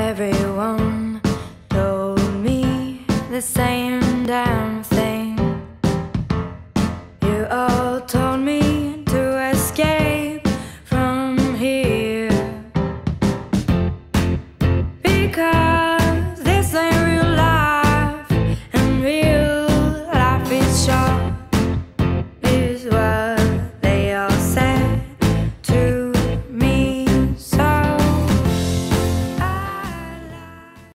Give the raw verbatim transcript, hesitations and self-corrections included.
Everyone told me the same damn thing. You all told me to escape from here because